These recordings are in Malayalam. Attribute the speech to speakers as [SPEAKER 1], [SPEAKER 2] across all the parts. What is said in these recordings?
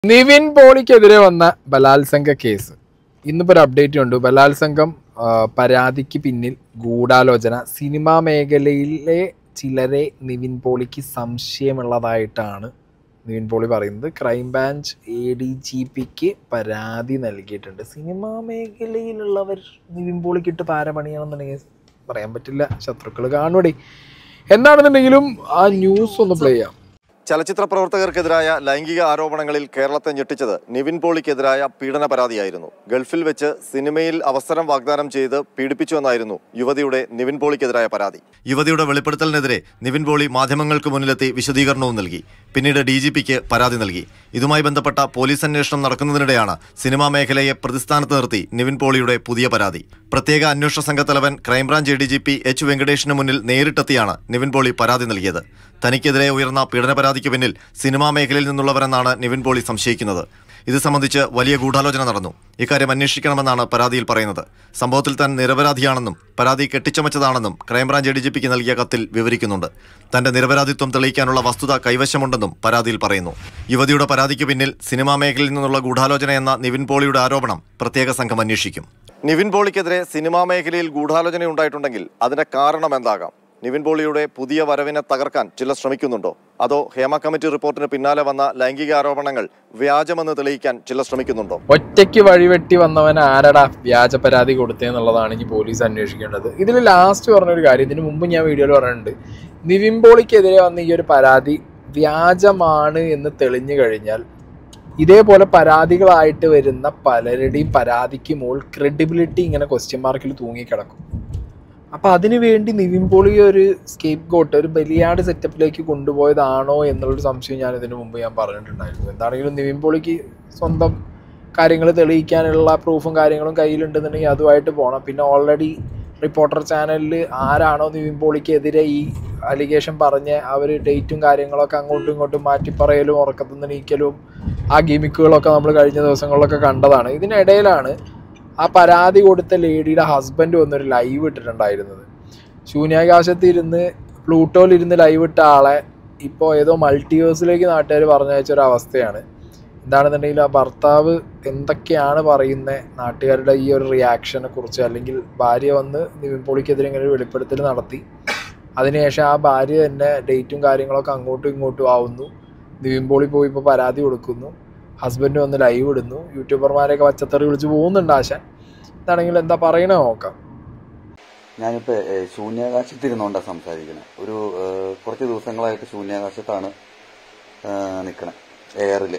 [SPEAKER 1] നിവിൻ പോളിക്കെതിരെ വന്ന ബലാത്സംഗ കേസ് ഇന്നിപ്പോൾ ഒരു അപ്ഡേറ്റ് ഉണ്ട്. ബലാത്സംഗം പരാതിക്ക് പിന്നിൽ ഗൂഢാലോചന, സിനിമാ മേഖലയിലെ ചിലരെ നിവിൻ പോളിക്ക് സംശയമുള്ളതായിട്ടാണ് നിവിൻ പോളി പറയുന്നത്. ക്രൈംബ്രാഞ്ച് ADGPക്ക് പരാതി നൽകിയിട്ടുണ്ട്. സിനിമാ മേഖലയിലുള്ളവർ നിവിൻ പോളിക്കിട്ട് പാരപണിയാണെന്നുണ്ടെങ്കിൽ പറയാൻ പറ്റില്ല, ശത്രുക്കൾ കാണൂടെ. എന്താണെന്നുണ്ടെങ്കിലും ആ ന്യൂസ് ഒന്ന് പ്ലേ ചെയ്യാം.
[SPEAKER 2] ചലച്ചിത്ര പ്രവർത്തകർക്കെതിരായ ലൈംഗിക ആരോപണങ്ങളിൽ കേരളത്തെ ഞെട്ടിച്ചത് നിവിൻ പോളിക്കെതിരായ പീഡന പരാതിയായിരുന്നു. ഗൾഫിൽ വെച്ച് സിനിമയിൽ അവസരം വാഗ്ദാനം ചെയ്ത് പീഡിപ്പിച്ചുവെന്നായിരുന്നു യുവതിയുടെ നിവിൻ പോളിക്കെതിരായ പരാതി. യുവതിയുടെ വെളിപ്പെടുത്തലിനെതിരെ നിവിൻ പോളി മാധ്യമങ്ങൾക്ക് മുന്നിലെത്തി വിശദീകരണവും നൽകി. പിന്നീട് DGPക്ക് പരാതി നൽകി. ഇതുമായി ബന്ധപ്പെട്ട പോലീസ് അന്വേഷണം നടക്കുന്നതിനിടെയാണ് സിനിമാ മേഖലയെ പ്രതിസ്ഥാനത്ത് നിർത്തി നിവിൻ പോളിയുടെ പുതിയ പരാതി. പ്രത്യേക അന്വേഷണ സംഘത്തലവൻ ക്രൈംബ്രാഞ്ച് ADGP H വെങ്കടേഷിന് മുന്നിൽ നേരിട്ടെത്തിയാണ് നിവിൻ പോളി പരാതി നൽകിയത്. തനിക്കെതിരെ ഉയർന്ന പീഡന പരാതിക്ക് പിന്നിൽ സിനിമാ മേഖലയിൽ നിന്നുള്ളവരെന്നാണ് നിവിൻ പോളി സംശയിക്കുന്നത്. ഇത് സംബന്ധിച്ച് വലിയ ഗൂഢാലോചന നടന്നു. ഇക്കാര്യം അന്വേഷിക്കണമെന്നാണ് പരാതിയിൽ പറയുന്നത്. സംഭവത്തിൽ താൻ നിരപരാധിയാണെന്നും പരാതി കെട്ടിച്ചമച്ചതാണെന്നും ക്രൈംബ്രാഞ്ച് ADGPക്ക് നൽകിയ കത്തിൽ വിവരിക്കുന്നുണ്ട്. തന്റെ നിരപരാധിത്വം തെളിയിക്കാനുള്ള വസ്തുത കൈവശമുണ്ടെന്നും പരാതിയിൽ പറയുന്നു. യുവതിയുടെ പരാതിക്ക് പിന്നിൽ സിനിമാ മേഖലയിൽ നിന്നുള്ള ഗൂഢാലോചന എന്ന നിവിൻ പോളിയുടെ ആരോപണം പ്രത്യേക സംഘം അന്വേഷിക്കും. നിവിൻ പോളിക്കെതിരെ സിനിമാ മേഖലയിൽ ഗൂഢാലോചന ഉണ്ടായിട്ടുണ്ടെങ്കിൽ അതിന്റെ കാരണം എന്താകാം? നിവിൻ പോളിയുടെ പുതിയ വരവിനെ തകർക്കാൻ ചിലർ ശ്രമിക്കുന്നുണ്ടോ? അതോ ഹേമ കമ്മിറ്റി റിപ്പോർട്ടിന് പിന്നാലെ വന്ന ലൈംഗിക ആരോപണങ്ങൾ വ്യാജമെന്ന് തെളിയിക്കാൻ ചിലർ ശ്രമിക്കുന്നുണ്ടോ?
[SPEAKER 1] ഒറ്റയ്ക്ക് വഴിവെട്ടി വന്നവൻ ആരടാ വ്യാജ പരാതി കൊടുത്തതെന്നുള്ളതാണ് ഇനി പോലീസ് അന്വേഷിക്കേണ്ടത്. ഇതിൽ ലാസ്റ്റ് പറഞ്ഞൊരു കാര്യം, ഇതിന് മുമ്പ് ഞാൻ വീഡിയോയിൽ പറഞ്ഞിട്ടുണ്ട്. നിവിൻ പോളിക്കെതിരെ വന്ന ഈ ഒരു പരാതി വ്യാജമാണ് എന്ന് തെളിഞ്ഞു കഴിഞ്ഞാൽ ഇതേപോലെ പരാതികളായിട്ട് വരുന്ന പലരുടെയും പരാതിക്ക് മുകളിൽ ക്രെഡിബിലിറ്റി ഇങ്ങനെ ക്വസ്റ്റ്യൻ മാർക്കിൽ തൂങ്ങിക്കിടക്കും. അപ്പം അതിനു വേണ്ടി നിവിൻ പോളി ഒരു സ്കേപ്പ് ഗോട്ട്, ഒരു ബലിയാട് സെറ്റപ്പിലേക്ക് കൊണ്ടുപോയതാണോ എന്നുള്ളൊരു സംശയം ഞാൻ ഇതിനു മുമ്പ് പറഞ്ഞിട്ടുണ്ടായിരുന്നു. എന്താണെങ്കിലും നിവിൻ പോളിക്ക് സ്വന്തം കാര്യങ്ങൾ തെളിയിക്കാനുള്ള പ്രൂഫും കാര്യങ്ങളും കയ്യിലുണ്ടെന്നുണ്ടെങ്കിൽ അതുമായിട്ട് പോകണം. പിന്നെ ഓൾറെഡി റിപ്പോർട്ടർ ചാനലിൽ ആരാണോ നിവിൻ പോളിക്കെതിരെ ഈ അലിഗേഷൻ പറഞ്ഞ് അവർ ഡേറ്റും കാര്യങ്ങളൊക്കെ അങ്ങോട്ടും ഇങ്ങോട്ടും മാറ്റിപ്പറയലും ഉറക്കത്തുനിന്ന് നീക്കലും ആ ഗിമിക്കുകളൊക്കെ നമ്മൾ കഴിഞ്ഞ ദിവസങ്ങളിലൊക്കെ കണ്ടതാണ്. ഇതിനിടയിലാണ് ആ പരാതി കൊടുത്ത ലേഡിയുടെ ഹസ്ബൻഡ് വന്നൊരു ലൈവ് ഇട്ടിട്ടുണ്ടായിരുന്നത്. ശൂന്യാകാശത്തിരുന്ന് പ്ലൂട്ടോയിലിരുന്ന് ലൈവ് ഇട്ട ആളെ ഇപ്പോൾ ഏതോ മൾട്ടിവേഴ്സിലേക്ക് നാട്ടുകാർ പറഞ്ഞയച്ചൊരവസ്ഥയാണ്. എന്താണെന്നുണ്ടെങ്കിൽ ആ ഭർത്താവ് എന്തൊക്കെയാണ് പറയുന്നത്, നാട്ടുകാരുടെ ഈ ഒരു റിയാക്ഷനെ കുറിച്ച്, അല്ലെങ്കിൽ ഭാര്യ വന്ന് നിവിൻ പോളിക്കെതിരെ ഇങ്ങനെ ഒരു വെളിപ്പെടുത്തൽ നടത്തി. അതിനുശേഷം ആ ഭാര്യ തന്നെ ഡേറ്റും കാര്യങ്ങളൊക്കെ അങ്ങോട്ടും ഇങ്ങോട്ടും ആവുന്നു. നിവിൻ പോളി പോയി ഇപ്പോൾ പരാതി കൊടുക്കുന്നു, ഹസ്ബൻഡ് വന്ന് ലൈവ് ഇടുന്നു, യൂട്യൂബർമാരെയൊക്കെ പച്ചത്തറി വിളിച്ച് പോകുന്നുണ്ട് ആശാൻ. ഇതാണെങ്കിൽ എന്താ പറയണേ നോക്കാം.
[SPEAKER 3] ഞാനിപ്പോൾ ശൂന്യാകാശത്തിരുന്നോണ്ടാണ് സംസാരിക്കണേ. ഒരു കുറച്ച് ദിവസങ്ങളായിട്ട് ശൂന്യാകാശത്താണ് നിൽക്കണേ, എയറിൽ.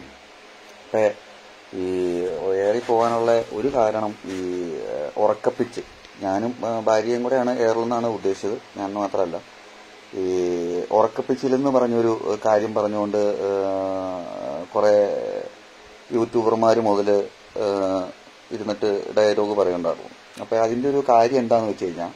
[SPEAKER 3] ഇപ്പം ഈ എയറിൽ പോകാനുള്ള ഒരു കാരണം ഈ ഉറക്കപ്പിച്ച്, ഞാനും ഭാര്യയും കൂടെയാണ് എയറിൽ നിന്നാണ് ഉദ്ദേശിച്ചത്, ഞാൻ മാത്രമല്ല. ഈ ഉറക്കപ്പിച്ചിലെന്ന് പറഞ്ഞൊരു കാര്യം പറഞ്ഞുകൊണ്ട് കുറേ യൂട്യൂബർമാർ മുതൽ ഇരുന്നിട്ട് ഡയലോഗ് പറയുന്നുണ്ടായിരുന്നു. അപ്പോൾ അതിൻ്റെ ഒരു കാര്യം എന്താണെന്ന് വെച്ച് കഴിഞ്ഞാൽ,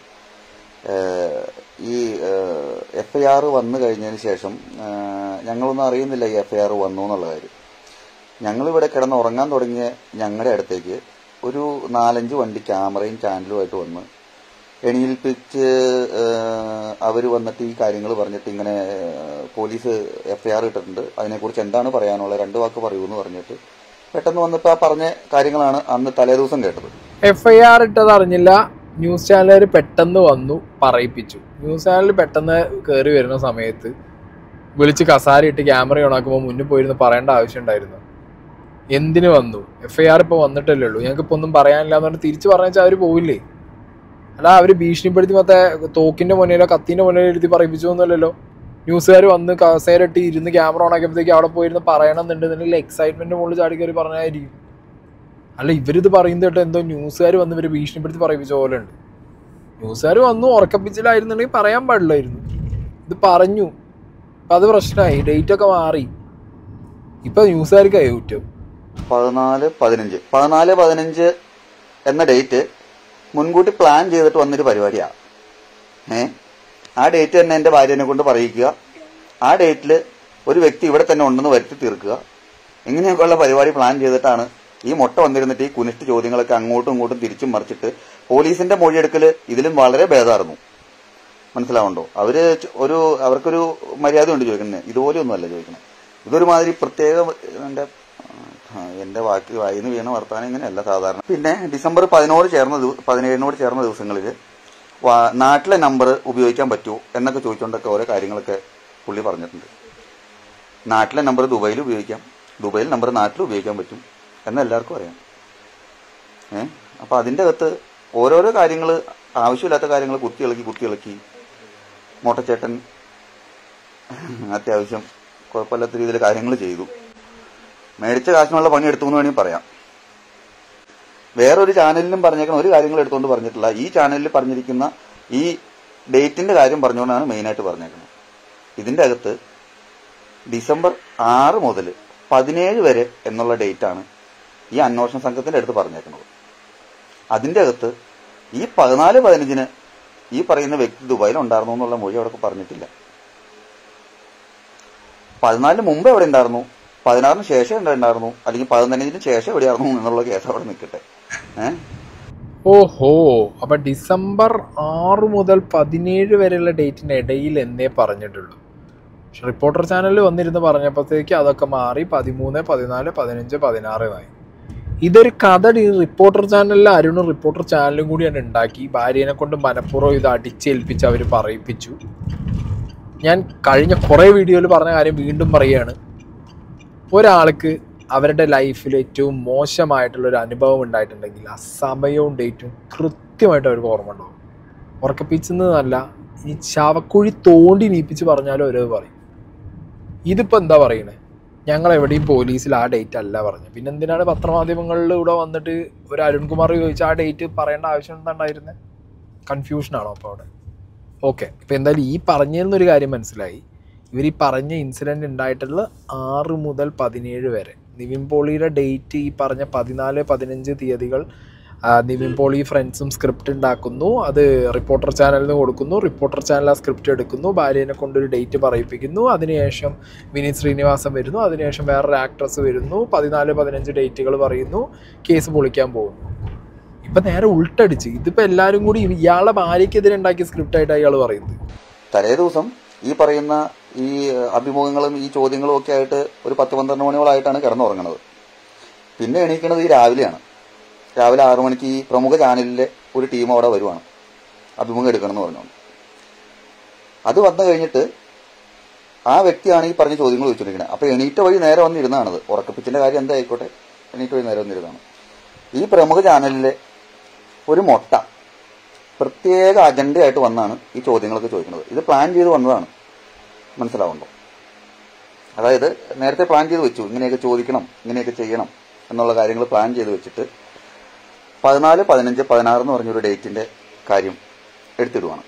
[SPEAKER 3] ഈ FIR വന്നു കഴിഞ്ഞതിന് ശേഷം ഞങ്ങളൊന്നും അറിയുന്നില്ല ഈ FIR വന്നു എന്നുള്ള കാര്യം. ഞങ്ങളിവിടെ കിടന്ന് ഉറങ്ങാൻ തുടങ്ങിയ ഞങ്ങളുടെ അടുത്തേക്ക് ഒരു 4-5 വണ്ടി ക്യാമറയും ചാനലുമായിട്ട് വന്ന് എണീൽപ്പിച്ച് അവർ വന്നിട്ട് ഈ കാര്യങ്ങൾ പറഞ്ഞിട്ട് ഇങ്ങനെ പോലീസ് FIR ഇട്ടിട്ടുണ്ട്, അതിനെക്കുറിച്ച് എന്താണ് പറയാനുള്ളത് 2 വാക്ക് പറയൂന്ന് പറഞ്ഞിട്ട് പെട്ടെന്ന് വന്നിപ്പോൾ ആ പറഞ്ഞ കാര്യങ്ങളാണ് അന്ന് തലേദിവസം കേട്ടത്.
[SPEAKER 1] FIR ഇട്ടത് അറിഞ്ഞില്ല, ന്യൂസ് ചാനലുകാർ പെട്ടെന്ന് വന്നു പറയിപ്പിച്ചു. ന്യൂസ് ചാനൽ പെട്ടെന്ന് കയറി വരുന്ന സമയത്ത് വിളിച്ച് കസാര ഇട്ട് ക്യാമറ ഓണാക്കുമ്പോൾ മുന്നിൽ പോയിരുന്ന് പറയേണ്ട ആവശ്യം ഉണ്ടായിരുന്നു. എന്തിനു വന്നു? FIR ഇപ്പോൾ വന്നിട്ടല്ലേ ഉള്ളൂ, ഞങ്ങൾക്ക് ഇപ്പോൾ ഒന്നും പറയാനില്ല എന്ന് പറഞ്ഞ് തിരിച്ച് പറഞ്ഞാൽ അവർ പോവില്ലേ? അല്ല, അവർ ഭീഷണിപ്പെടുത്തി മറ്റേ തോക്കിൻ്റെ മുന്നിലോ കത്തിൻ്റെ മുന്നിലോ എഴുതി പറയിപ്പിച്ചു എന്നല്ലല്ലോ. ന്യൂസുകാർ വന്ന് കസേരട്ടി ഇരുന്ന് ക്യാമറ ഓണാക്കിയപ്പോഴത്തേക്ക് അവിടെ പോയിരുന്ന് പറയണമെന്നുണ്ടെന്നുണ്ടെങ്കിൽ എക്സൈറ്റ്മെൻറ്റ് മുകളിൽ ചാടി കയറി പറഞ്ഞായിരിക്കും. അല്ല, ഇവരിത് പറയുന്നത് കേട്ടോ എന്തോ ന്യൂസുകാർ വന്ന് ഇവർ ഭീഷണിപ്പെടുത്തി പറയിപ്പിച്ച പോലെ ഉണ്ട്. ന്യൂസുകാർ വന്നു ഉറക്കപ്പിച്ചിലായിരുന്നുണ്ടെങ്കിൽ പറയാൻ പാടില്ലായിരുന്നു. ഇത് പറഞ്ഞു, അപ്പം അത് പ്രശ്നമായി, ഡേറ്റൊക്കെ മാറി. ഇപ്പം ന്യൂസുകാർക്കായി കുറ്റം.
[SPEAKER 3] 14-15 എന്ന ഡേറ്റ് മുൻകൂട്ടി പ്ലാൻ ചെയ്തിട്ട് വന്നൊരു പരിപാടിയാണ്. ആ ഡേറ്റ് തന്നെ എൻ്റെ ഭാര്യനെ കൊണ്ട് പറയിക്കുക, ആ ഡേറ്റിൽ ഒരു വ്യക്തി ഇവിടെ തന്നെ ഉണ്ടെന്ന് വരുത്തി തീർക്കുക, ഇങ്ങനെയൊക്കെയുള്ള പരിപാടി പ്ലാൻ ചെയ്തിട്ടാണ് ഈ മുട്ട വന്നിരുന്നിട്ട് ഈ കുനിഷ്ട് ചോദ്യങ്ങളൊക്കെ അങ്ങോട്ടും ഇങ്ങോട്ടും തിരിച്ചും മറിച്ചിട്ട് പോലീസിന്റെ മൊഴിയെടുക്കൽ ഇതിലും വളരെ ഭേദമായിരുന്നു. മനസ്സിലാവുണ്ടോ? അവർക്കൊരു മര്യാദ ഉണ്ട് ചോദിക്കുന്നത്, ഇതുപോലെയൊന്നുമല്ല ചോദിക്കുന്നത്. ഇതൊരുമാതിരി പ്രത്യേക എന്റെ വായിന്ന് വീണ വർത്താനം ഇങ്ങനെയല്ല സാധാരണ. പിന്നെ ഡിസംബർ 17 ചേർന്ന ദിവസങ്ങളിൽ നാട്ടിലെ നമ്പർ ഉപയോഗിക്കാൻ പറ്റുമോ എന്നൊക്കെ ചോദിച്ചുകൊണ്ടൊക്കെ ഓരോ കാര്യങ്ങളൊക്കെ പുള്ളി പറഞ്ഞിട്ടുണ്ട്. നാട്ടിലെ നമ്പർ ദുബൈയിൽ ഉപയോഗിക്കാം, ദുബൈയിൽ നമ്പർ നാട്ടിൽ ഉപയോഗിക്കാൻ പറ്റും എന്നെല്ലാവർക്കും അറിയാം. അപ്പൊ അതിൻ്റെ അകത്ത് ഓരോരോ കാര്യങ്ങൾ, ആവശ്യമില്ലാത്ത കാര്യങ്ങൾ കുത്തിയിളക്കി മോട്ടച്ചേട്ടൻ അത്യാവശ്യം കുഴപ്പമില്ലാത്ത രീതിയിൽ കാര്യങ്ങൾ ചെയ്തു. മേടിച്ച കാശിനുള്ള പണി എടുത്തു എന്ന് വേണമെങ്കിൽ പറയാം. വേറൊരു ചാനലിലും പറഞ്ഞേക്കുന്ന ഒരു കാര്യങ്ങൾ എടുത്തുകൊണ്ട് പറഞ്ഞിട്ടില്ല. ഈ ചാനലിൽ പറഞ്ഞിരിക്കുന്ന ഈ ഡേറ്റിന്റെ കാര്യം പറഞ്ഞുകൊണ്ടാണ് മെയിനായിട്ട് പറഞ്ഞേക്കുന്നത്. ഇതിന്റെ അകത്ത് ഡിസംബർ 6 മുതൽ 17 വരെ എന്നുള്ള ഡേറ്റാണ് ഈ അന്വേഷണ സംഘത്തിന്റെ അടുത്ത് പറഞ്ഞേക്കുന്നത്. അതിന്റെ അകത്ത് ഈ 14-15 ഈ പറയുന്ന വ്യക്തി ദുബായിൽ ഉണ്ടായിരുന്നു എന്നുള്ള മൊഴി അവിടെ പറഞ്ഞിട്ടില്ല. 14 മുമ്പ് എവിടെ ഉണ്ടായിരുന്നു, 16 ശേഷം ഉണ്ടായിരുന്നു, അല്ലെങ്കിൽ 15 ശേഷം എവിടെയായിരുന്നു എന്നുള്ള കേസ് അവിടെ നിൽക്കട്ടെ.
[SPEAKER 1] ഓഹോ, അപ്പൊ ഡിസംബർ 6 മുതൽ 17 വരെയുള്ള ഡേറ്റിന്റെ ഇടയിൽ എന്നേ പറഞ്ഞിട്ടുള്ളൂ. പക്ഷെ റിപ്പോർട്ടർ ചാനലിൽ വന്നിരുന്ന് പറഞ്ഞപ്പോഴത്തേക്ക് അതൊക്കെ മാറി 13, 14, 15, 16 ആയി. ഇതൊരു കഥ റിപ്പോർട്ടർ ചാനലിൽ അരുണും റിപ്പോർട്ടർ ചാനലും കൂടിയാണ് ഉണ്ടാക്കി. ഭാര്യനെ കൊണ്ട് മനഃപൂർവ്വം ഇത് അടിച്ചേൽപ്പിച്ച് അവർ പറയിപ്പിച്ചു. ഞാൻ കഴിഞ്ഞ കുറേ വീഡിയോയിൽ പറഞ്ഞ കാര്യം വീണ്ടും പറയുകയാണ്. ഒരാൾക്ക് അവരുടെ ലൈഫിൽ ഏറ്റവും മോശമായിട്ടുള്ളൊരു അനുഭവം ഉണ്ടായിട്ടുണ്ടെങ്കിൽ ആ സമയവും ഡേറ്റും കൃത്യമായിട്ട് അവർക്ക് ഓർമ്മ ഉണ്ടാവും. ഉറക്കപ്പിച്ചെന്നല്ല, ഈ ശവക്കുഴി തോണ്ടി നീപ്പിച്ച് പറഞ്ഞാലും അവരത് പറയും. ഇതിപ്പോൾ എന്താ പറയണേ, ഞങ്ങൾ എവിടെയും പോലീസിൽ ആ ഡേറ്റ് അല്ല പറഞ്ഞു. പിന്നെ എന്തിനാണ് പത്രമാധ്യമങ്ങളിൽ ഇവിടെ വന്നിട്ട് ഒരു അരുൺകുമാർ ചോദിച്ചാൽ ആ ഡേറ്റ് പറയേണ്ട ആവശ്യം എന്താ ഉണ്ടായിരുന്നത്? കൺഫ്യൂഷനാണോ അപ്പോൾ അവിടെ? ഓക്കെ, ഇപ്പം എന്തായാലും ഈ പറഞ്ഞിരുന്നൊരു കാര്യം മനസ്സിലായി. ഇവർ ഈ പറഞ്ഞ ഇൻസിഡൻറ്റ് ഉണ്ടായിട്ടുള്ള 6 മുതൽ 17 വരെ. നിവിൻ പോളിയുടെ ഡേറ്റ് ഈ പറഞ്ഞ 14, 15 തീയതികൾ നിവിൻ പോളി ഫ്രണ്ട്സും സ്ക്രിപ്റ്റ് ഉണ്ടാക്കുന്നു. അത് റിപ്പോർട്ടർ ചാനലിന് കൊടുക്കുന്നു. റിപ്പോർട്ടർ ചാനൽ ആ സ്ക്രിപ്റ്റ് എടുക്കുന്നു. ഭാര്യനെ കൊണ്ടൊരു ഡേറ്റ് പറയിപ്പിക്കുന്നു. അതിനുശേഷം വിനീത് ശ്രീനിവാസൻ വരുന്നു. അതിനുശേഷം വേറൊരു ആക്ട്രസ് വരുന്നു. 14, 15 ഡേറ്റുകൾ പറയുന്നു. കേസ് പൊളിക്കാൻ പോകുന്നു. ഇപ്പം നേരെ ഉൾട്ടടിച്ച് ഇതിപ്പോൾ എല്ലാവരും കൂടി ഇയാളുടെ ഭാര്യയ്ക്കെതിരെ ഉണ്ടാക്കിയ സ്ക്രിപ്റ്റായിട്ട് അയാൾ പറയുന്നത്.
[SPEAKER 3] തലേ ദിവസം ഈ പറയുന്ന ഈ അഭിമുഖങ്ങളും ഈ ചോദ്യങ്ങളും ഒക്കെ ആയിട്ട് ഒരു 10-12 മണിയോളായിട്ടാണ് കിടന്നുറങ്ങുന്നത്. പിന്നെ എണീക്കുന്നത് ഈ രാവിലെയാണ്. രാവിലെ 6 മണിക്ക് ഈ പ്രമുഖ ചാനലിലെ ഒരു ടീം അവിടെ വരുവാണ് അഭിമുഖം എടുക്കണം എന്ന് പറഞ്ഞുകൊണ്ട്. അത് വന്നു കഴിഞ്ഞിട്ട് ആ വ്യക്തിയാണ് ഈ പറഞ്ഞ ചോദ്യങ്ങൾ ചോദിച്ചിരിക്കുന്നത്. അപ്പോൾ എണീറ്റ വഴി നേരെ വന്നിരുന്നതാണത്. ഉറക്കപ്പിച്ചിന്റെ കാര്യം എന്തായിക്കോട്ടെ, എണീറ്റ വഴി നേരെ വന്നിരുന്നതാണ്. ഈ പ്രമുഖ ചാനലിലെ ഒരു മൊട്ട പ്രത്യേക അജണ്ടയായിട്ട് വന്നാണ് ഈ ചോദ്യങ്ങളൊക്കെ ചോദിക്കുന്നത്. ഇത് പ്ലാൻ ചെയ്ത് വന്നതാണ്, മനസ്സിലാവുണ്ടോ? അതായത് നേരത്തെ പ്ലാൻ ചെയ്ത് വെച്ചു, ഇങ്ങനെയൊക്കെ ചോദിക്കണം, ഇങ്ങനെയൊക്കെ ചെയ്യണം എന്നുള്ള കാര്യങ്ങൾ പ്ലാൻ ചെയ്ത് വെച്ചിട്ട് 14, 15, 16 എന്ന് പറഞ്ഞൊരു ഡേറ്റിന്റെ കാര്യം എടുത്തിടുവാണ്.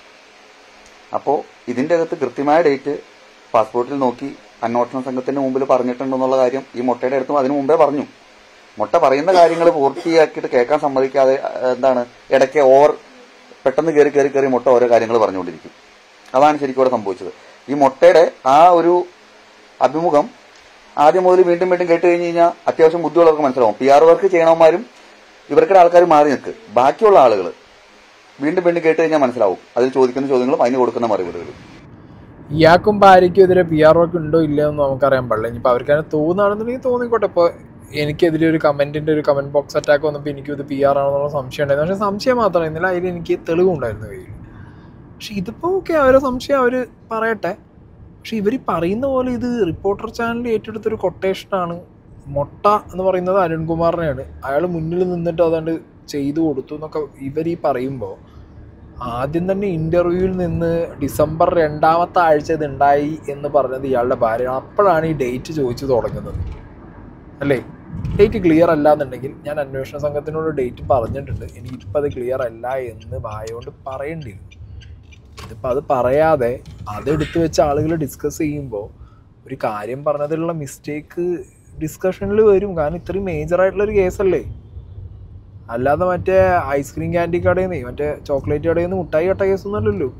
[SPEAKER 3] അപ്പോൾ ഇതിന്റെ അകത്ത് കൃത്യമായ ഡേറ്റ് പാസ്പോർട്ടിൽ നോക്കി അന്വേഷണ സംഘത്തിന്റെ മുമ്പിൽ പറഞ്ഞിട്ടുണ്ടെന്നുള്ള കാര്യം ഈ മൊട്ടയുടെ അടുത്തും അതിനു മുമ്പേ പറഞ്ഞു. മൊട്ട പറയുന്ന കാര്യങ്ങൾ പൂർത്തിയാക്കിയിട്ട് കേൾക്കാൻ സമ്മതിക്കാതെ ഇടയ്ക്ക് പെട്ടെന്ന് കയറി മൊട്ട ഓരോ കാര്യങ്ങൾ പറഞ്ഞുകൊണ്ടിരിക്കും. അതാണ് ശരിക്കും ഇവിടെ സംഭവിച്ചത്. ഈ മൊട്ടയുടെ ആ ഒരു അഭിമുഖം ആദ്യം മുതൽ വീണ്ടും കേട്ട് കഴിഞ്ഞ് കഴിഞ്ഞാൽ അത്യാവശ്യം ബുദ്ധിയുള്ളവർക്ക് മനസ്സിലാവും. PR വർക്ക് ചെയ്യണവന്മാരും ഇവർക്കിടെ ആൾക്കാർ മാറി നിൽക്ക്. ബാക്കിയുള്ള ആളുകൾ വീണ്ടും കേട്ട് കഴിഞ്ഞാൽ മനസ്സിലാവും അതിൽ ചോദിക്കുന്ന ചോദ്യങ്ങളും അതിന് കൊടുക്കുന്ന മറുപടികളും.
[SPEAKER 1] ഇയാൾക്കും ഭാര്യയ്ക്കും എതിരെ PR വർക്ക് ഉണ്ടോ ഇല്ലയോ എന്ന് നമുക്കറിയാൻ പാടില്ല. ഇനിയിപ്പോൾ അവർക്കതിനെ തോന്നുകയാണെന്നുണ്ടെങ്കിൽ തോന്നിക്കോട്ടെ. ഇപ്പോൾ എനിക്കെതിരെ ഒരു കമന്റ് ബോക്സ് അറ്റാക്ക് വന്നപ്പോൾ എനിക്കും ഇത് PR ആണെന്നുള്ള സംശയം ഉണ്ടായിരുന്നു. പക്ഷേ സംശയം മാത്രമായിരുന്നില്ല, അതിൽ എനിക്ക് തെളിവുണ്ടായിരുന്നു കയ്യിൽ. പക്ഷെ ഇതിപ്പോൾ ഓക്കെ, അവരെ സംശയം അവർ പറയട്ടെ. പക്ഷെ ഇവർ പറയുന്ന പോലെ ഇത് റിപ്പോർട്ടർ ചാനൽ ഏറ്റെടുത്തൊരു കൊട്ടേഷനാണ്. മൊട്ട എന്ന് പറയുന്നത് അരുൺകുമാറിനെയാണ്. അയാൾ മുന്നിൽ നിന്നിട്ട് അതാണ്ട് ചെയ്തു കൊടുത്തു എന്നൊക്കെ ഇവർ ഈ പറയുമ്പോൾ, ആദ്യം തന്നെ ഇൻ്റർവ്യൂവിൽ നിന്ന് ഡിസംബർ 2ാമത്തെ ആഴ്ച ഇതുണ്ടായി എന്ന് പറഞ്ഞത് ഇയാളുടെ ഭാര്യ. അപ്പോഴാണ് ഈ ഡേറ്റ് ചോദിച്ചു തുടങ്ങുന്നത് അല്ലേ? ഡേറ്റ് ക്ലിയർ അല്ല എന്നുണ്ടെങ്കിൽ ഞാൻ അന്വേഷണ സംഘത്തിനോട് ഡേറ്റ് പറഞ്ഞിട്ടുണ്ട്, എനിക്കിപ്പോൾ അത് ക്ലിയർ അല്ല എന്ന് വായോണ്ട് പറയേണ്ടിയിരുന്നു. ഇതിപ്പോൾ അത് പറയാതെ അതെടുത്ത് വെച്ച് ആളുകൾ ഡിസ്കസ് ചെയ്യുമ്പോൾ ഒരു കാര്യം പറഞ്ഞതിലുള്ള മിസ്റ്റേക്ക് ഡിസ്കഷനിൽ വരും. കാരണം ഇത്രയും മേജറായിട്ടുള്ളൊരു കേസല്ലേ. അല്ലാതെ മറ്റേ ഐസ്ക്രീം ക്യാൻഡി കടയിൽ നിന്ന് മറ്റേ ചോക്ലേറ്റ് കടയിൽ നിന്ന് മുട്ടായി കട്ട കേസൊന്നുമല്ലല്ലോ.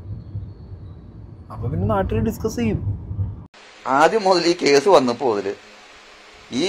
[SPEAKER 1] അപ്പം പിന്നെ നാട്ടിൽ ഡിസ്കസ് ചെയ്യും.
[SPEAKER 3] ആദ്യം മുതൽ ഈ കേസ് വന്നപ്പോൾ മുതൽ ഈ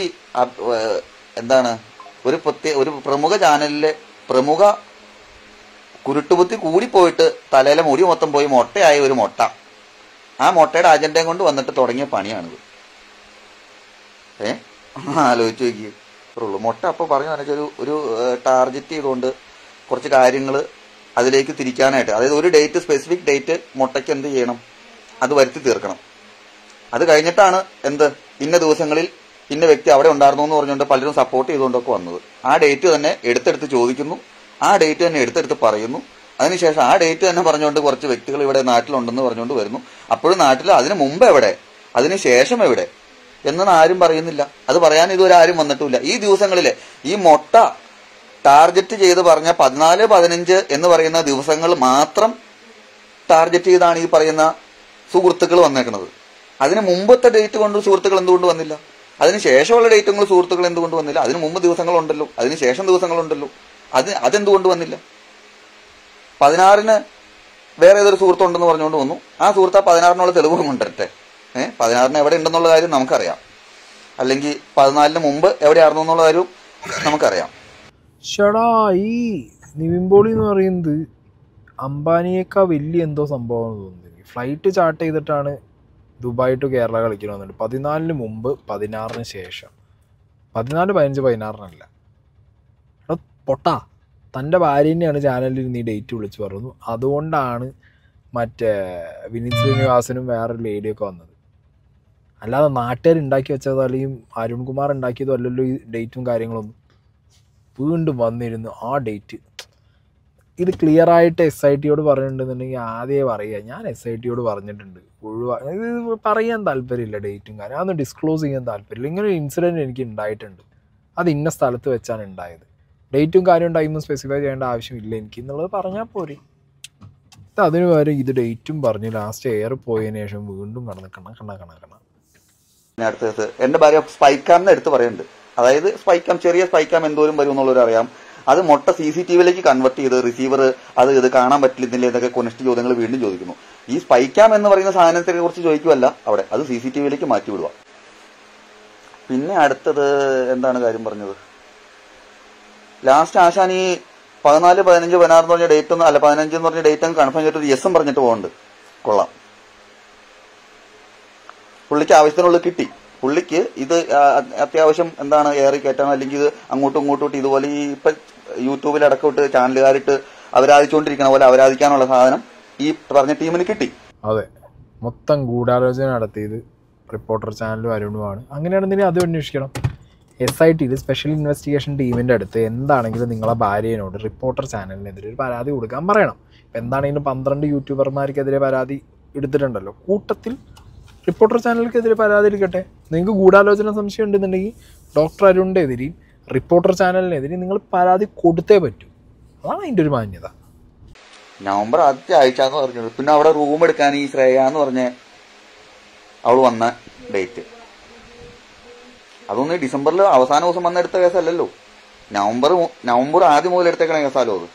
[SPEAKER 3] ഒരു പ്രമുഖ ചാനലിലെ പ്രമുഖ കുരുട്ടുബുദ്ധി കൂടിപ്പോയിട്ട് തലയിലെ മുടി മൊത്തം പോയി മൊട്ടയായ ഒരു മൊട്ട, ആ മൊട്ടയുടെ അജണ്ടയും കൊണ്ട് വന്നിട്ട് തുടങ്ങിയ പണിയാണിത്. ആലോചിച്ച് നോക്കി അത്രേ ഉള്ളൂ. മുട്ട അപ്പോൾ പറഞ്ഞു വെച്ചാൽ ഒരു ടാർഗറ്റ് ചെയ്തുകൊണ്ട് കുറച്ച് കാര്യങ്ങൾ അതിലേക്ക് തിരിക്കാനായിട്ട്, അതായത് ഒരു ഡേറ്റ്, സ്പെസിഫിക് ഡേറ്റ് മുട്ടയ്ക്ക് എന്ത് ചെയ്യണം, അത് വരുത്തി തീർക്കണം. അത് കഴിഞ്ഞിട്ടാണ് എന്ത് ഇന്ന ദിവസങ്ങളിൽ ഇന്ന വ്യക്തി അവിടെ ഉണ്ടായിരുന്നു എന്ന് പറഞ്ഞുകൊണ്ട് പലരും സപ്പോർട്ട് ചെയ്തുകൊണ്ടൊക്കെ വന്നത്. ആ ഡേറ്റ് തന്നെ എടുത്തെടുത്ത് ചോദിക്കുന്നു, ആ ഡേറ്റ് തന്നെ എടുത്തെടുത്ത് പറയുന്നു. അതിനുശേഷം ആ ഡേറ്റ് തന്നെ പറഞ്ഞുകൊണ്ട് കുറച്ച് വ്യക്തികൾ ഇവിടെ നാട്ടിലുണ്ടെന്ന് പറഞ്ഞുകൊണ്ട് വരുന്നു. അപ്പോഴും നാട്ടിൽ അതിന് മുമ്പ് എവിടെ, അതിന് ശേഷം എവിടെ എന്നൊന്നും ആരും പറയുന്നില്ല. അത് പറയാൻ ഇതുവരെ ആരും വന്നിട്ടില്ല. ഈ ദിവസങ്ങളിലെ ഈ മുട്ട ടാർഗറ്റ് ചെയ്ത് പറഞ്ഞ 14, 15 എന്ന് പറയുന്ന ദിവസങ്ങൾ മാത്രം ടാർഗറ്റ് ചെയ്താണ് ഈ പറയുന്ന സുഹൃത്തുക്കൾ വന്നേക്കുന്നത്. അതിന് മുമ്പത്തെ ഡേറ്റ് കൊണ്ട് സുഹൃത്തുക്കൾ എന്തുകൊണ്ട് വന്നില്ല? അതിന് ശേഷമുള്ള ഡേറ്റുകൾ സുഹൃത്തുക്കൾ എന്തുകൊണ്ട് വന്നില്ല? അതിന് മുമ്പ് ദിവസങ്ങളുണ്ടല്ലോ, അതിന് ശേഷം ദിവസങ്ങളുണ്ടല്ലോ, അതെന്തുകൊണ്ട് വന്നില്ല? 16-ന് വേറെ ഏതൊരു സുഹൃത്തുണ്ടെന്ന് പറഞ്ഞുകൊണ്ട് വന്നു. ആ സുഹൃത്ത് ആ 16-നുള്ള തെളിവ് കൊണ്ടുവരട്ടെ. 16-ന് എവിടെ ഉണ്ടെന്നുള്ള കാര്യം നമുക്കറിയാം, അല്ലെങ്കിൽ 14-ന് മുമ്പ് എവിടെയായിരുന്നു എന്നുള്ള കാര്യവും നമുക്കറിയാം.
[SPEAKER 1] ഷടാ, ഈ നിവിൻ പോളി എന്ന് പറയുന്നത് അംബാനിയേക്കാൾ വലിയ എന്തോ സംഭവം തോന്നുന്നു. ഫ്ലൈറ്റ് ചാർട്ട് ചെയ്തിട്ടാണ് ദുബായ് ടു കേരള കളിക്കണം വന്നിട്ട്. 14-ന് മുമ്പ്, 16-ന് ശേഷം. 14, 15, 16-നല്ല. എടാ പൊട്ടാ, തൻ്റെ ഭാര്യനെയാണ് ചാനലിൽ നീ ഡേറ്റ് വിളിച്ച് പറഞ്ഞു. അതുകൊണ്ടാണ് മറ്റേ വിനീത് ശ്രീനിവാസനും വേറൊരു ലേഡിയൊക്കെ വന്നത്. അല്ലാതെ നാട്ടുകാർ ഉണ്ടാക്കി വെച്ചതോ അല്ലെങ്കിൽ അരുൺകുമാർ ഉണ്ടാക്കിയതോ അല്ലല്ലോ ഈ ഡേറ്റും കാര്യങ്ങളൊന്നും. വീണ്ടും വന്നിരുന്നു ആ ഡേറ്റ്. ഇത് ക്ലിയറായിട്ട് SIT-യോട് പറഞ്ഞിട്ടുണ്ടെന്നുണ്ടെങ്കിൽ ആദ്യമേ പറയുക, ഞാൻ SIT-യോട് പറഞ്ഞിട്ടുണ്ട്, ഇത് പറയാൻ താല്പര്യമില്ല ഡേറ്റും കാര്യം, അതൊന്നും ഡിസ്ക്ലോസ് ചെയ്യാൻ താല്പര്യമില്ല. ഇങ്ങനെ ഒരു ഇൻസിഡൻറ്റ് എനിക്ക് ഉണ്ടായിട്ടുണ്ട്, അത് ഇന്ന സ്ഥലത്ത് വെച്ചാണ് ഉണ്ടായത്. ഡേറ്റും കാര്യവും ടൈമും സ്പെസിഫൈ ചെയ്യേണ്ട ആവശ്യമില്ല എനിക്ക് എന്നുള്ളത് പറഞ്ഞാൽ പോരെ. അതിന് പകരം ഇത് ഡേറ്റും പറഞ്ഞ് ലാസ്റ്റ് എയർ പോയതിനു ശേഷം വീണ്ടും കണ.
[SPEAKER 3] അടുത്ത ദിവസം എൻ്റെ ഭാര്യ സ്പൈക്കാമിന് എടുത്ത് പറയുന്നുണ്ട്. അതായത് സ്പൈക്കാം, ചെറിയ സ്പൈക്കാം എന്തോരം വരും എന്നുള്ളവരറിയാം. അത് മുട്ട CCTV-യിലേക്ക് കൺവെർട്ട് ചെയ്ത് റിസീവർ ഇത് കാണാൻ പറ്റില്ല എന്നൊക്കെ കൊനസ്റ്റ് ചോദ്യങ്ങൾ വീണ്ടും ചോദിക്കുന്നു. ഈ സ്പൈക്കാം എന്ന് പറയുന്ന സാധനത്തെ കുറിച്ച് ചോദിക്കുമല്ല അവിടെ, അത് CCTV-യിലേക്ക് മാറ്റി വിടുക. പിന്നെ അടുത്തത് എന്താണ് കാര്യം പറഞ്ഞത്, ലാസ്റ്റ് ആശാൻ ഈ 14, 15, 16 എന്ന് പറഞ്ഞ ഡേറ്റ് ഒന്നും അല്ല, 15 എന്ന് പറഞ്ഞ ഡേറ്റ് കൺഫേം ചെയ്തിട്ട് യെസും പറഞ്ഞിട്ട് പോകുന്നുണ്ട്. കൊള്ളാം, പുള്ളിക്ക് ആവശ്യത്തിനുള്ളത് കിട്ടി. പുള്ളിക്ക് ഇത് അത്യാവശ്യം എന്താണ് ഏറി കയറ്റാനോ അല്ലെങ്കിൽ ഇത് അങ്ങോട്ടും ഇങ്ങോട്ടും ഇതുപോലെ ഈ ഇപ്പൊ യൂട്യൂബിലടക്കം ഇട്ട് ചാനലുകാരിട്ട് അവരാധിച്ചുകൊണ്ടിരിക്കണ പോലെ അവരാധിക്കാനുള്ള സാധനം ഈ പറഞ്ഞ ടീമിന് കിട്ടി.
[SPEAKER 1] അതെ, മൊത്തം ഗൂഢാലോചന നടത്തിയത് റിപ്പോർട്ടർ ചാനലും അരുണുമാണ്. അങ്ങനെയാണെന്നുണ്ടെങ്കിൽ അത് അന്വേഷിക്കണം. SIT-യിൽ സ്പെഷ്യൽ ഇൻവെസ്റ്റിഗേഷൻ ടീമിൻ്റെ അടുത്ത് എന്താണെങ്കിലും നിങ്ങളെ ഭാര്യയോട് റിപ്പോർട്ടർ ചാനലിനെതിരെ ഒരു പരാതി കൊടുക്കാൻ പറയണം. എന്താണെങ്കിലും 12 യൂട്യൂബർമാർക്കെതിരെ പരാതി എടുത്തിട്ടുണ്ടല്ലോ, കൂട്ടത്തിൽ റിപ്പോർട്ടർ ചാനലിനെതിരെ പരാതി എടുക്കട്ടെ. നിങ്ങൾക്ക് ഗൂഢാലോചന സംശയം ഉണ്ടെന്നുണ്ടെങ്കിൽ ഡോക്ടർ അരുണിൻ്റെ എതിരെയും റിപ്പോർട്ടർ ചാനലിനെതിരെ നിങ്ങൾ പരാതി കൊടുത്തേ പറ്റൂ. അതാണ് അതിൻ്റെ ഒരു മാന്യത.
[SPEAKER 3] നവംബർ ആദ്യത്തെ ആഴ്ച എന്ന് പറഞ്ഞത്. പിന്നെ അവിടെ റൂം എടുക്കാൻ ഈ ശ്രേയ എന്ന് പറഞ്ഞ അവൾ വന്ന ഡേറ്റ്, അതൊന്നും ഡിസംബറിൽ അവസാന ദിവസം വന്നെടുത്ത കേസല്ലല്ലോ, നവംബർ ആദ്യം മുതൽ എടുത്തേക്കണ കേസാലോ അത്.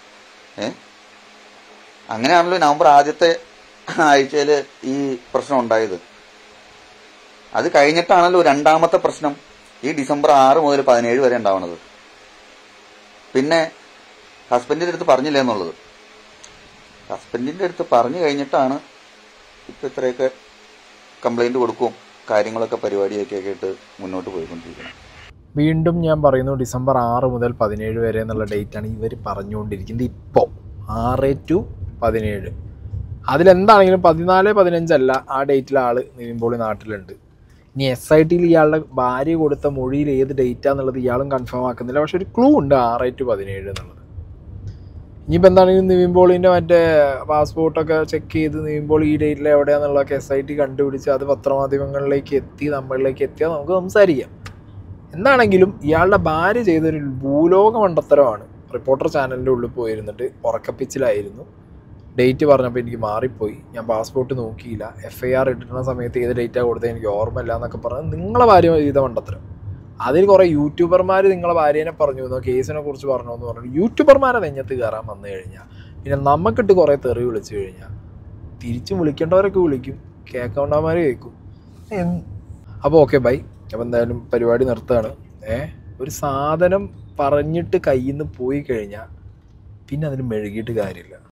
[SPEAKER 3] അങ്ങനെയാണല്ലോ നവംബർ ആദ്യത്തെ ആഴ്ചയിൽ ഈ പ്രശ്നം ഉണ്ടായത്. അത് കഴിഞ്ഞിട്ടാണല്ലോ രണ്ടാമത്തെ പ്രശ്നം ഈ ഡിസംബർ 6 മുതൽ 17 വരെ ഉണ്ടാവുന്നത്. പിന്നെ ഹസ്ബൻഡിന്റെ അടുത്ത് പറഞ്ഞില്ല എന്നുള്ളത്, ഹസ്ബൻഡിന്റെ അടുത്ത് പറഞ്ഞു കഴിഞ്ഞിട്ടാണ് ഇപ്പൊ ഇത്രയൊക്കെ കംപ്ലൈന്റ് കൊടുക്കും കാര്യങ്ങളൊക്കെ പരിപാടിയൊക്കെ ആയിട്ട് മുന്നോട്ട് പോയിക്കൊണ്ടിരിക്കുന്നത്.
[SPEAKER 1] വീണ്ടും ഞാൻ പറയുന്നു, ഡിസംബർ 6 മുതൽ 17 വരെ എന്നുള്ള ഡേറ്റാണ് ഇവർ പറഞ്ഞുകൊണ്ടിരിക്കുന്നത്. ഇപ്പോൾ 6 to 17. അതിലെന്താണെങ്കിലും 14, 15 അല്ല, ആ ഡേറ്റിൽ ആൾ നിവിൻ പോളി നാട്ടിലുണ്ട്. ഇനി SIT-യിൽ ഇയാളുടെ ഭാര്യ കൊടുത്ത മൊഴിയിൽ ഏത് ഡേറ്റാന്നുള്ളത് ഇയാളും കൺഫേം ആക്കുന്നില്ല. പക്ഷെ ഒരു ക്ലൂ ഉണ്ട് 6 to 17 എന്നുള്ളത്. ഇനിയിപ്പോൾ എന്താണെങ്കിലും നിവിൻ പോളിൻ്റെ മറ്റേ പാസ്പോർട്ടൊക്കെ ചെക്ക് ചെയ്ത് നിവിൻ പോളി ഈ ഡേറ്റിൽ എവിടെയാണെന്നുള്ളതൊക്കെ SIT കണ്ടുപിടിച്ച് അത് പത്രമാധ്യമങ്ങളിലേക്ക് എത്തി, നമ്മളിലേക്ക് എത്തിയാൽ നമുക്ക് സംസാരിക്കാം. എന്താണെങ്കിലും ഇയാളുടെ ഭാര്യ ചെയ്തൊരു ഭൂലോക മണ്ടത്തരമാണ്. റിപ്പോർട്ടർ ചാനലിൻ്റെ ഉള്ളിൽ പോയിരുന്നിട്ട് ഉറക്കപ്പിച്ചിലായിരുന്നു. ഡേറ്റ് പറഞ്ഞപ്പോൾ എനിക്ക് മാറിപ്പോയി, ഞാൻ പാസ്പോർട്ട് നോക്കിയില്ല, FIR ഇട്ടിരുന്ന സമയത്ത് ഏത് ഡേറ്റാണ് കൊടുത്തത് എനിക്ക് ഓർമ്മയില്ല എന്നൊക്കെ പറഞ്ഞാൽ നിങ്ങളെ ഭാര്യ ചെയ്ത മണ്ടത്തരം. അതിൽ കുറേ യൂട്യൂബർമാർ നിങ്ങളെ ഭാര്യേനെ പറഞ്ഞു എന്നോ കേസിനെ കുറിച്ച് പറഞ്ഞു എന്ന് പറഞ്ഞു യൂട്യൂബർമാരെ നെഞ്ഞത്ത് കയറാൻ വന്നു കഴിഞ്ഞാൽ പിന്നെ നമുക്കിട്ട് കുറേ തെറി വിളിച്ചു കഴിഞ്ഞാൽ തിരിച്ചും വിളിക്കേണ്ടവരൊക്കെ വിളിക്കും, കേൾക്കേണ്ടവന്മാർ കേൾക്കും. അപ്പോൾ ഓക്കെ ബൈ. അപ്പോൾ എന്തായാലും പരിപാടി നിർത്തുകയാണ്. ഒരു സാധനം പറഞ്ഞിട്ട് കയ്യിൽ നിന്ന് പോയി കഴിഞ്ഞാൽ പിന്നെ അതിന് മെഴുകിയിട്ട് കാര്യമില്ല.